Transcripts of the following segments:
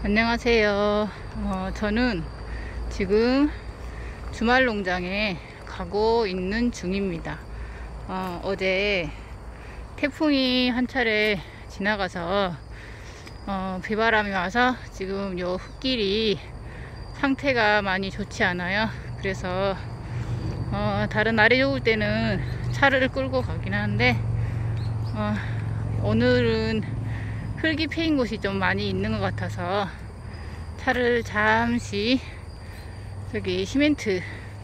안녕하세요. 저는 지금 주말 농장에 가고 있는 중입니다. 어제 태풍이 한 차례 지나가서 비바람이 와서 지금 요 흙길이 상태가 많이 좋지 않아요. 그래서 다른 날이 좋을 때는 차를 끌고 가긴 하는데 오늘은 흙이 패인 곳이 좀 많이 있는 것 같아서 차를 잠시 저기 시멘트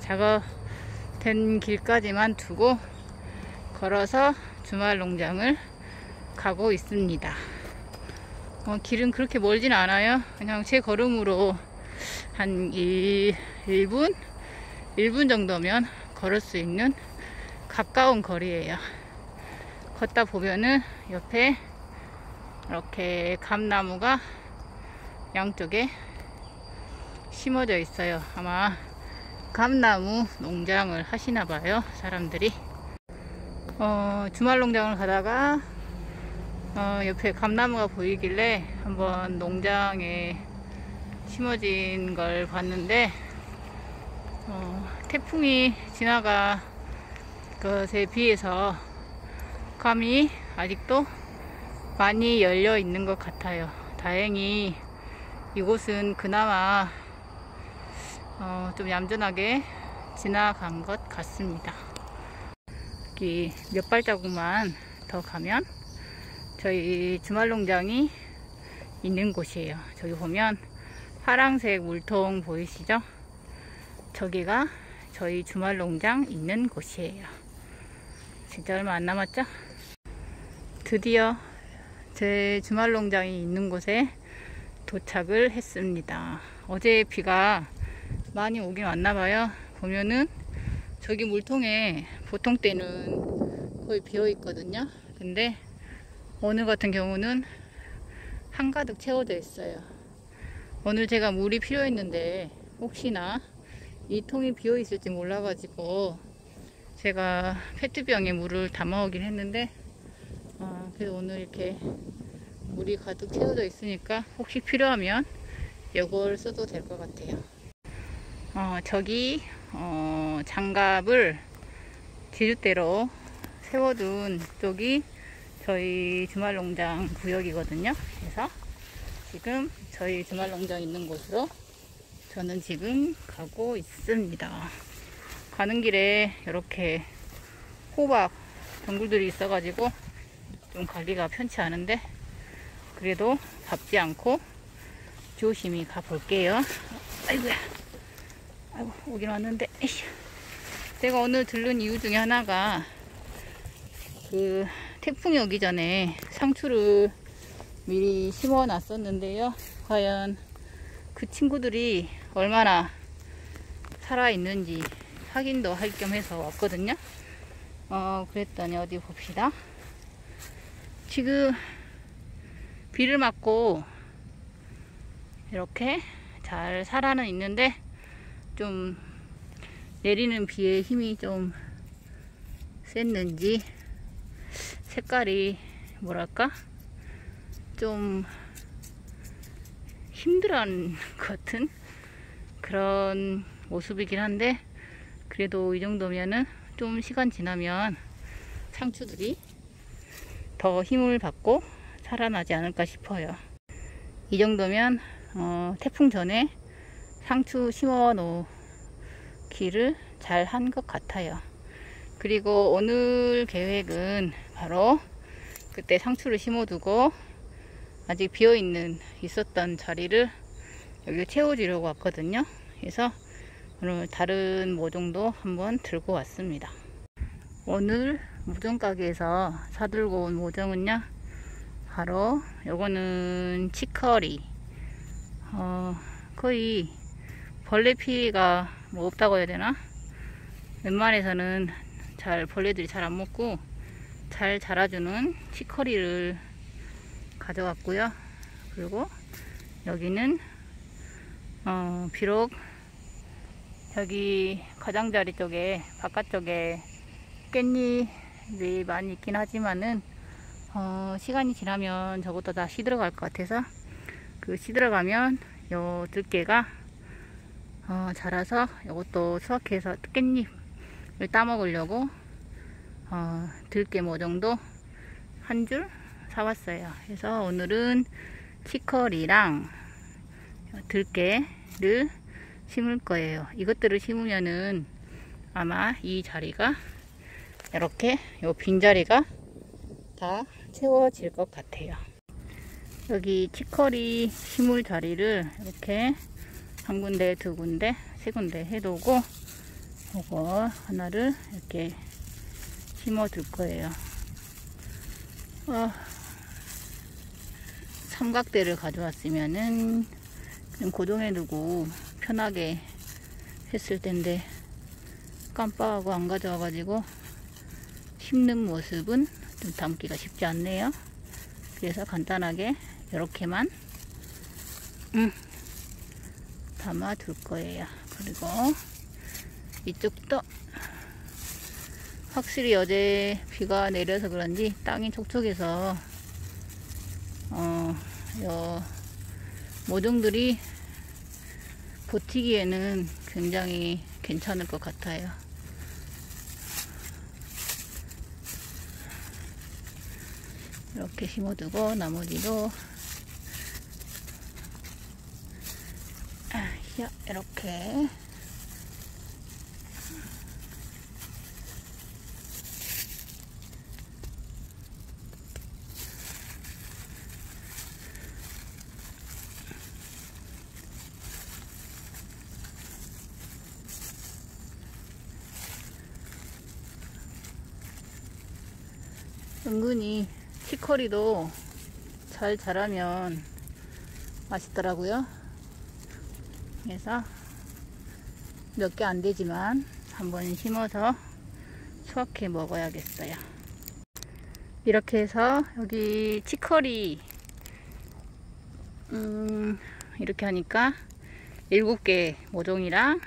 작업된 길까지만 두고 걸어서 주말 농장을 가고 있습니다. 길은 그렇게 멀진 않아요. 그냥 제 걸음으로 한 1분 정도면 걸을 수 있는 가까운 거리예요. 걷다 보면은 옆에 이렇게 감나무가 양쪽에 심어져 있어요. 아마 감나무 농장을 하시나 봐요, 사람들이. 주말 농장을 가다가 옆에 감나무가 보이길래 한번 농장에 심어진 걸 봤는데 태풍이 지나가 것에 비해서 감이 아직도 많이 열려 있는 것 같아요. 다행히 이곳은 그나마 좀 얌전하게 지나간 것 같습니다. 여기 몇 발자국만 더 가면 저희 주말 농장이 있는 곳이에요. 저기 보면 파란색 물통 보이시죠? 저기가 저희 주말 농장 있는 곳이에요. 진짜 얼마 안 남았죠? 드디어 제 주말 농장이 있는 곳에 도착을 했습니다. 어제 비가 많이 오긴 왔나봐요. 보면은 저기 물통에 보통 때는 거의 비어 있거든요. 근데 오늘 같은 경우는 한가득 채워져 있어요. 오늘 제가 물이 필요했는데 혹시나 이 통이 비어 있을지 몰라가지고 제가 페트병에 물을 담아 오긴 했는데 그래서 오늘 이렇게 물이 가득 채워져 있으니까 혹시 필요하면 이걸 써도 될 것 같아요. 저기 장갑을 지주대로 세워둔 쪽이 저희 주말농장 구역이거든요. 그래서 지금 저희 주말농장 있는 곳으로 저는 지금 가고 있습니다. 가는 길에 이렇게 호박 덩굴들이 있어가지고 좀 관리가 편치 않은데 그래도 밟지 않고 조심히 가볼게요. 아이고야, 아이고 오긴 왔는데 제가 오늘 들른 이유 중에 하나가 그 태풍이 오기 전에 상추를 미리 심어 놨었는데요. 과연 그 친구들이 얼마나 살아있는지 확인도 할 겸 해서 왔거든요. 그랬더니 어디 봅시다. 지금 비를 맞고 이렇게 잘 살아는 있는데 좀 내리는 비의 힘이 좀 셌는지 색깔이 뭐랄까 좀 힘들어하는 것 같은 그런 모습이긴 한데 그래도 이 정도면은 좀 시간 지나면 상추들이 더 힘을 받고 살아나지 않을까 싶어요. 이 정도면 태풍 전에 상추 심어 놓기를 잘 한 것 같아요. 그리고 오늘 계획은 바로 그때 상추를 심어두고 아직 있었던 자리를 여기 채워주려고 왔거든요. 그래서 오늘 다른 모종도 한번 들고 왔습니다. 오늘 모종 가게에서 사들고 온 모종은요, 바로 요거는 치커리. 거의 벌레 피해가 뭐 없다고 해야 되나? 웬만해서는 벌레들이 잘 안 먹고 잘 자라주는 치커리를 가져왔고요. 그리고 여기는 비록 여기 가장자리 쪽에 바깥쪽에 깻잎이 많이 있긴 하지만은 시간이 지나면 저것도 다 시들어갈 것 같아서 그 시들어가면 요 들깨가 자라서 요것도 수확해서 깻잎을 따먹으려고 들깨 모종도 한 줄 사왔어요. 그래서 오늘은 치커리랑 들깨를 심을 거예요. 이것들을 심으면은 아마 이 자리가 이렇게 요 빈자리가 다 채워질 것 같아요. 여기 치커리 심을 자리를 이렇게 한 군데, 두 군데, 세 군데 해두고 이거 하나를 이렇게 심어 둘 거예요. 삼각대를 가져왔으면은 그냥 고정해 두고 편하게 했을 텐데 깜빡하고 안 가져와 가지고 심는 모습은 좀 담기가 쉽지 않네요. 그래서 간단하게 이렇게만 담아 둘 거예요. 그리고 이쪽도 확실히 어제 비가 내려서 그런지 땅이 촉촉해서 요 모종들이 버티기에는 굉장히 괜찮을 것 같아요. 이렇게 심어두고 나머지도 이렇게 은근히 치커리도 잘 자라면 맛있더라고요. 그래서 몇 개 안 되지만 한번 심어서 수확해 먹어야겠어요. 이렇게 해서 여기 치커리 이렇게 하니까 7개 모종이랑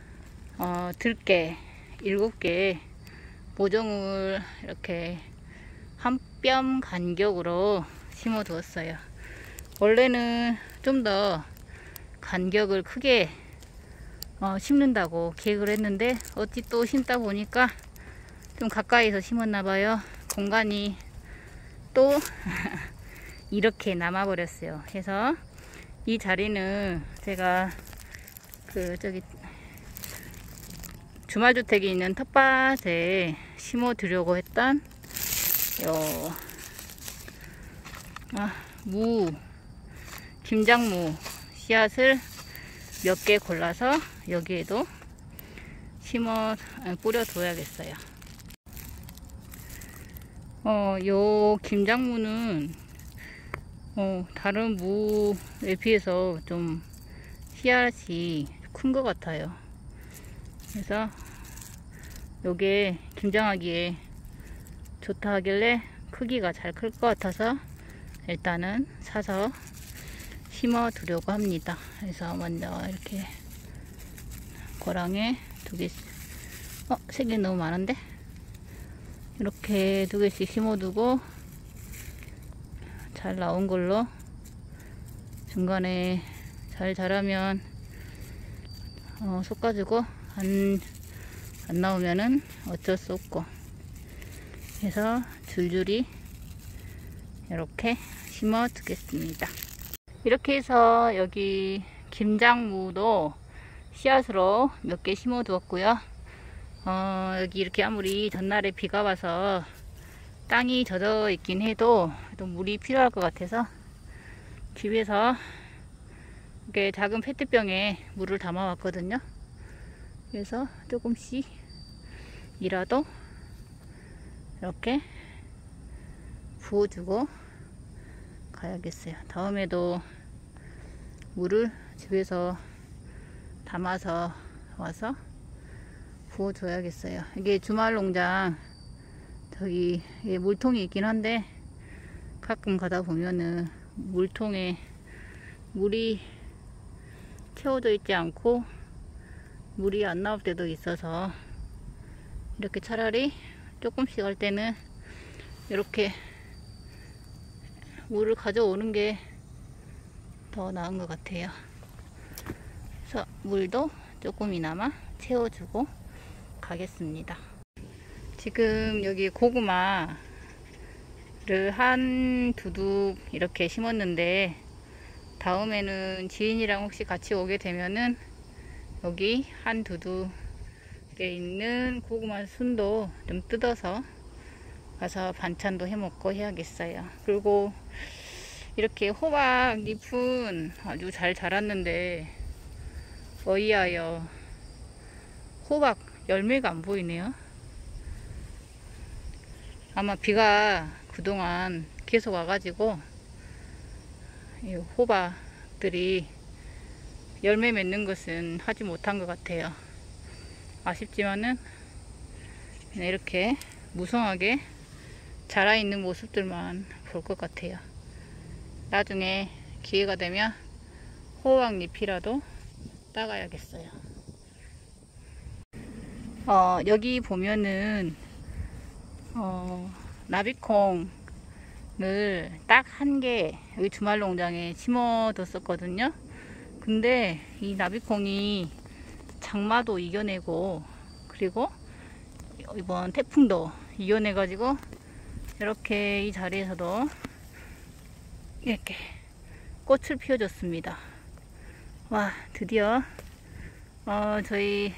들깨 7개 모종을 이렇게 한 뼘 간격으로 심어 두었어요. 원래는 좀 더 간격을 크게 심는다고 계획을 했는데 어찌 또 심다 보니까 좀 가까이서 심었나 봐요. 공간이 또 이렇게 남아 버렸어요. 그래서 이 자리는 제가 저기 주말주택에 있는 텃밭에 심어 두려고 했던 김장무 씨앗을 몇 개 골라서 여기에도 뿌려 둬야겠어요. 요 김장무는 다른 무에 비해서 좀 씨앗이 큰 것 같아요. 그래서 요게 김장하기에 좋다 하길래 크기가 잘 클 것 같아서 일단은 사서 심어 두려고 합니다. 그래서 먼저 이렇게 고랑에 2개씩 3개 너무 많은데 이렇게 2개씩 심어 두고 잘 나온 걸로 중간에 잘 자라면 솎아주고 안 나오면은 어쩔 수 없고 해서 줄줄이 이렇게 심어 두겠습니다. 이렇게 해서 여기 김장무도 씨앗으로 몇 개 심어 두었고요. 여기 이렇게 아무리 전날에 비가 와서 땅이 젖어 있긴 해도 또 물이 필요할 것 같아서 집에서 이렇게 작은 페트병에 물을 담아 왔거든요. 그래서 조금씩이라도 이렇게 부어주고 가야겠어요. 다음에도 물을 집에서 담아서 와서 부어줘야겠어요. 이게 주말 농장 저기 물통이 있긴 한데 가끔 가다 보면은 물통에 물이 채워져 있지 않고 물이 안 나올 때도 있어서 이렇게 차라리 조금씩 할 때는 이렇게 물을 가져오는 게 더 나은 것 같아요. 그래서 물도 조금이나마 채워주고 가겠습니다. 지금 여기 고구마를 한 두둑 이렇게 심었는데, 다음에는 지인이랑 혹시 같이 오게 되면은 여기 한 두둑에 있는 고구마 순도 좀 뜯어서 가서 반찬도 해 먹고 해야겠어요. 그리고 이렇게 호박 잎은 아주 잘 자랐는데 어이하여 호박 열매가 안 보이네요. 아마 비가 그동안 계속 와가지고 이 호박들이 열매 맺는 것은 하지 못한 것 같아요. 아쉽지만은 이렇게 무성하게 자라있는 모습들만 볼 것 같아요. 나중에 기회가 되면 호박잎이라도 따가야겠어요. 여기 보면은 나비콩을 딱 한 개 여기 주말농장에 심어뒀었거든요. 근데 이 나비콩이 장마도 이겨내고, 그리고 이번 태풍도 이겨내가지고 이렇게 이 자리에서도 이렇게 꽃을 피워줬습니다. 와, 드디어 저희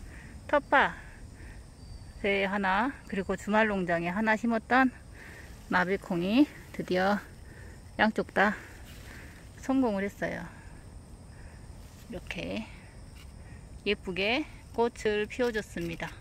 텃밭에 하나, 그리고 주말농장에 하나 심었던 나비콩이 드디어 양쪽 다 성공을 했어요. 이렇게 예쁘게 꽃을 피워줬습니다.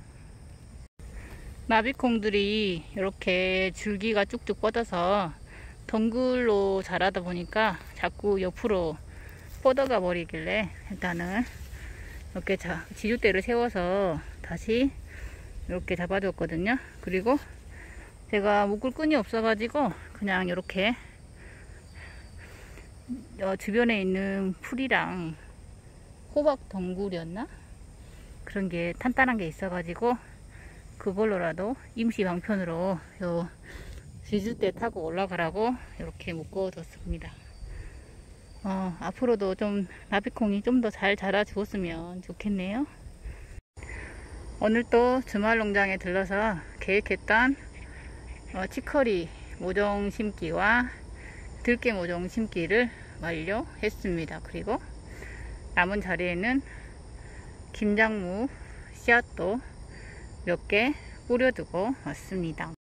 나비콩들이 이렇게 줄기가 쭉쭉 뻗어서 덩굴로 자라다 보니까 자꾸 옆으로 뻗어가 버리길래 일단은 이렇게 지주대를 세워서 다시 이렇게 잡아줬거든요. 그리고 제가 묶을 끈이 없어가지고 그냥 이렇게 주변에 있는 풀이랑 호박 덩굴이었나? 그런 게 탄탄한 게 있어가지고 그걸로라도 임시 방편으로 요 지주대 타고 올라가라고 이렇게 묶어뒀습니다. 앞으로도 좀 나비콩이 좀 더 잘 자라 주었으면 좋겠네요. 오늘 또 주말농장에 들러서 계획했던 치커리 모종 심기와 들깨 모종 심기를 완료했습니다. 그리고 남은 자리에는 김장무 씨앗도 몇 개 뿌려두고 왔습니다.